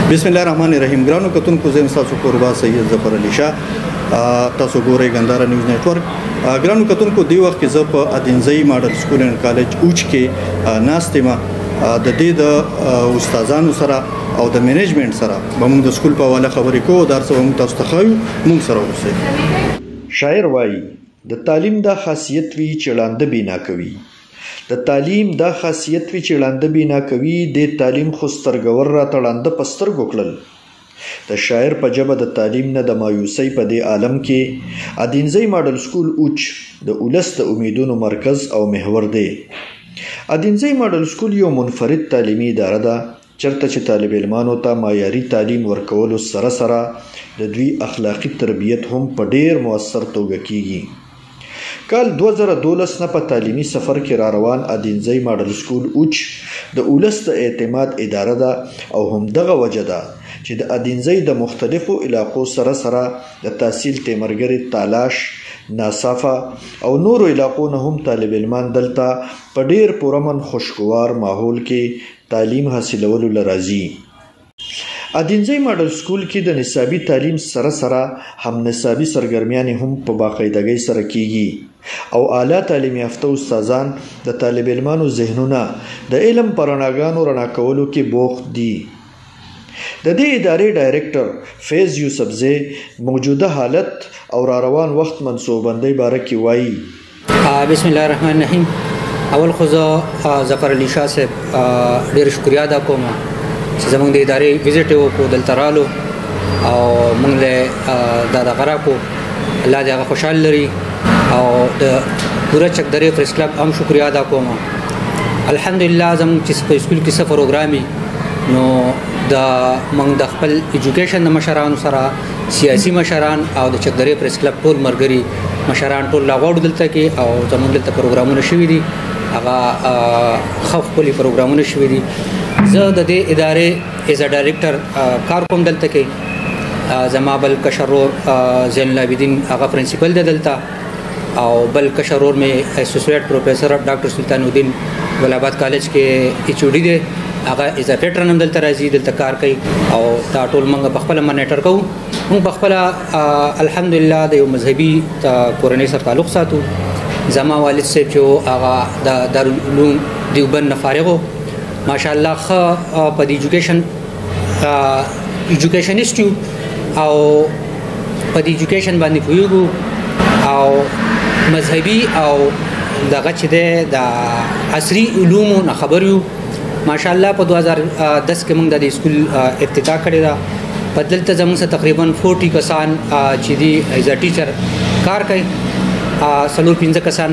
बिस्मिल्लाहिर्रहमानिर्रहीम ګرانو کتونکو زه تاسو کوربا سید ظفر علي شاه تاسو ګورئ ګنداره نیوز نتورک ګرانو کتونکو دی وخت کې زه په ادینځي ماډل سکول اینډ کالج اوچ کې ناستم د دې د استادانو سره او د منیجمنت سره به موږ د سکول په حواله خبرې کوو درس به موږ تاسو ته ښیو موږ سره اوسئ. شاعر وایي د تعلیم دا خاصیت وی چې لاندې بنا کوي د تعلیم دا خاصیت وی چې لاندې بنا کوي د تعلیم خو سترګور را تړاند پستر ګوکلل د شاعر په جبه د تعلیم نه د مایوسی په دې عالم کې ادینځي ماډل سکول اوچ د اولس د امیدونو مرکز او محور دی. ادینځي ماډل سکول یو منفرد تعلیمي اداره ده چرته چې طالب علمانو ته معیاري تعلیم ورکولو سره سره د دوی اخلاقی تربیت هم په ډیر موثر توګه کیږي. کال 2012 نه په تعلیمي سفر کې را روان ادینځي ماډل سکول اوچ د اولس د اعتماد اداره ده او هم دغه وجه ده چې د ادینځي د مختلفو علاقو سره سره د تحصیل تیمرګری تالاش ناصافه او نورو علاقو نه هم طالب علمان دلته په ډیر پرامن خوشگوار ماحول کې تعلیم حاصلولو لراځي. ادینځي ماډل سکول کې د نصابي تعلیم سره سره هم نصابي سرګرمیانې هم په باقاعدګۍ سره کیږي او اعلی تعلیم یافته استادان د طالب علمانو ذهنونه د علم پرناګانو رڼا کولو کې بوخت دي. د دې ادارې ډایریکټر فیض یوسفزی موجوده حالت او را روان وخت منصوبندۍ باره کې وایي بسم الله الرحمن الرحیم. اول خو زه ظفر علي شاه صاحب ډېر شکریا ادا کوم چې زموږ د ادارې وزټ وکړو دلته رالو او موږ له دا دغه راکړو الله دې هغه خوشحال لري او د پوره چکدرې پریس کلب هم شکریا ادا کوم. الحمدلله زموږ چې په سکول کې څه پروګرام نو موږ د خپل ایجوکیشن د مشرانو سره سیاسي مشران او د چکدرې پریس کلب ټول مرګري مشران ټول لاغوړو دلته کې او زموږ دلته پروګرامونه شوي دي هغه خپل پروګرامونه شوي دي. زه د دې ادارې ایز ا ډایریکټر کار کوم دلته کې زما بل کشرور زین العابدین هغه پرنسپل دی دلته او بل کشرور مې اسوسییټ پروفیسر ډاکټر سلطان الدین ګلاباد کالج کې ایچ او ډي دی هغه ایز ا پیټرن هم دلته راځي دلته کار کوي او دا ټول موږ په خپل منیټر کوو. موږ په خپل الحمدلله د یو مذهبي کورنۍ سره تعلق ساتو. زما والد صاحب چې هغه د دارالعلوم دیوبند نه فارغ ماشاءالله خ په ایجوکیشن ایجوکیشنست او په ایجوکیشن باندې پوهیږو او مذهبي او دغه چې د عصري علومو نه خبر یو. ماشاءالله په 2010 کې موږ د سکول افتتاح کړی دا په دلته زموږ سره تقریبا 40 کسان چې دی ایز ا ټیچر کار کوي 4-5 کسان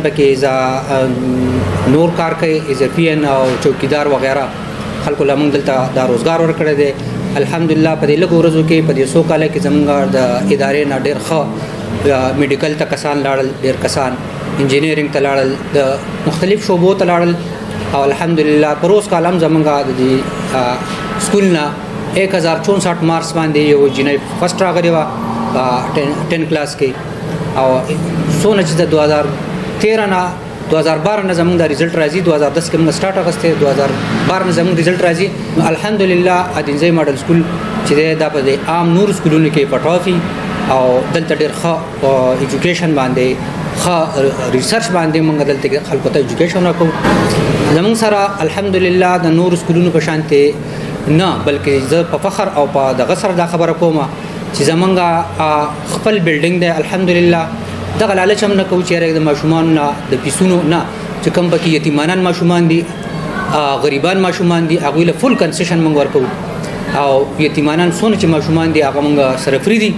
پکې نور کار کوي ایز ا پی ان او چوکیدار وغیرہ خلکو له موږ دلته دا روزګار ورکړی دی. الحمدلله په دې لږو ورځو کې په دې 100 کال کې زموږ د ادارې نه ډېر ښه میډیکل ته کسان لاړل ډېر کسان انجینیرینګ ته لاړل د مختلف شعبو ته لاړل او الحمدلله په روز کال هم زموږ د سکول نه 1064 مارکس باندې یو جنۍ فرست راغلی وه 10 کلاس کې او څونه چې د 2013 نه 2012 نه زموږ د ریزلټ راځي 2010 کې موږ سٹارټ اغسته 2012 نه زموږ ریزلټ راځي. الحمدلله ادینځي ماډل سکول چې دا په عام نور سکولونو کې پټوافي او دلته ډېر ښه ایجوکیشن باندې ښه ریسرچ باندې موږ دلته خلکو ته ایجوکیشن ورکوو. زموږ سره الحمدلله د نور سکولونو په شانتې نه بلکې زه په فخر او په دغه سره دا خبره کوم چې زمونږ خپل بلډینګ دی الحمدلله دغه لالچ هم نه کوو چې د ماشومان نه د پیسونو نه چې کوم پکې یتیمانان ماشومان دي غریبان ماشومان دي هغوی له فل کنسیشن موږ ورکوو او یتیمانان څونه چې ماشومان دي هغه موږ سره فری دي.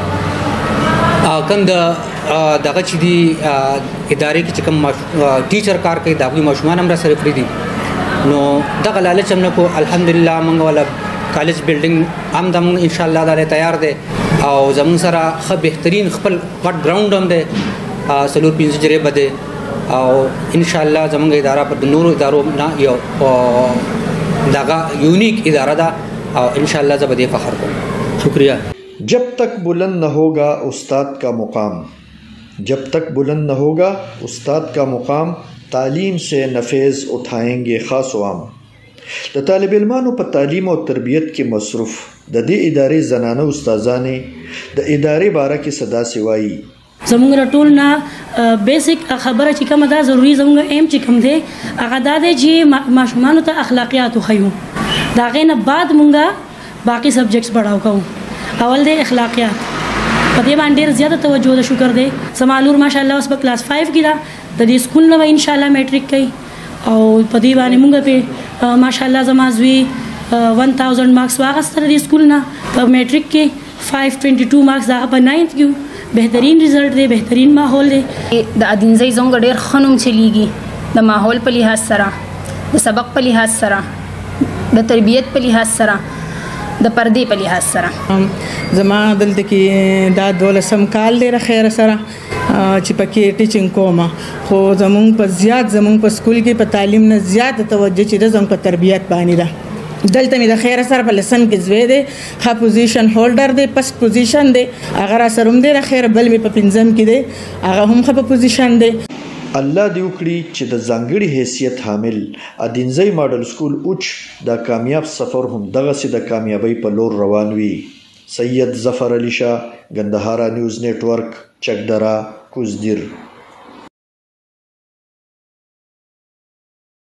کوم دغه چې دي ادارې کې چې کوم ټیچر کار کوي د هغوی ماشومان هم را سره فری دي نو دغه لالچ هم نه کوو. الحمدلله موږ والا کالج بلډینګ هم د موږ انشاءالله دا تیار دی او زموږ سره ښه بهترین خپل غټ ګراوند هم دی 4-5 جرې به دی او انشاءالله زموږ اداره پر د نورو ادارو نه یو دغه یونیک اداره ده او انشاءالله زه به دې فخر کوم. شکریہ. جب تک بلند نہ ہوگا استاد کا مقام جب تک بلند نہ ہوگا استاد کا مقام تعلیم سے نفیذ اٹھائیں گے خاص و عام. د طالب علمانو په تعلیم او تربیت کې مصروف د دې ادارې زنانه استادانې د ادارې باره کې صدا سوایي زمونږ ټول نه بیسیک خبره چې کومه ده ضروري زمونږ ایم چې کوم دی هغه دا دی چې ماشومانو ته اخلاقیات وښیو د هغې نه بعد مونږ باقي سبجیکټس پړاو کوو اول دی اخلاقیات په دې باندې ډېر زیاته توجه د شکر دی زما لور ماشاءالله اوس په کلاس 5 کې ده د دې سکول نه به انشاءالله میټریک کوي او په دې باندې مونږ په ماشاءالله زما زوی 1000 مارکس واخیستل د سکول نه په میټریک کې 522 مارکس هغه په 9th کې بهترین رزلټ دی بهترین ماحول دی د ادینځي زنګ ډېر خنوم چلیږي د ماحول په لحاظ سره د سبق په لحاظ سره د تربیت په لحاظ سره د پردې په لحاظ سره زما دلته کې دا 12 کال دی خیر سره چې پکې ټیچینګ کوم خو زمونږ په سکول کې په تعلیم نه زیات توجه چې زموږ په تربیت باندې ده دلته مې د خیر سره په لسم کې زوی دی ښه پوزیشن هولډر دی پست پوزیشن دی هغه را سره هم دی د خیر بل مې په پنځم کې دی هغه هم ښه په پوزیشن دی الله دې وکړي چې د ځانګړي حیثیت حامل ادینځي ماډل سکول اوچ د کامیاب سفر هم دغسې د کامیابۍ په لور روان وي. سید ظفر علي شاه، ګندهارا نیوز نیټورک، چکدره، کوزدیر.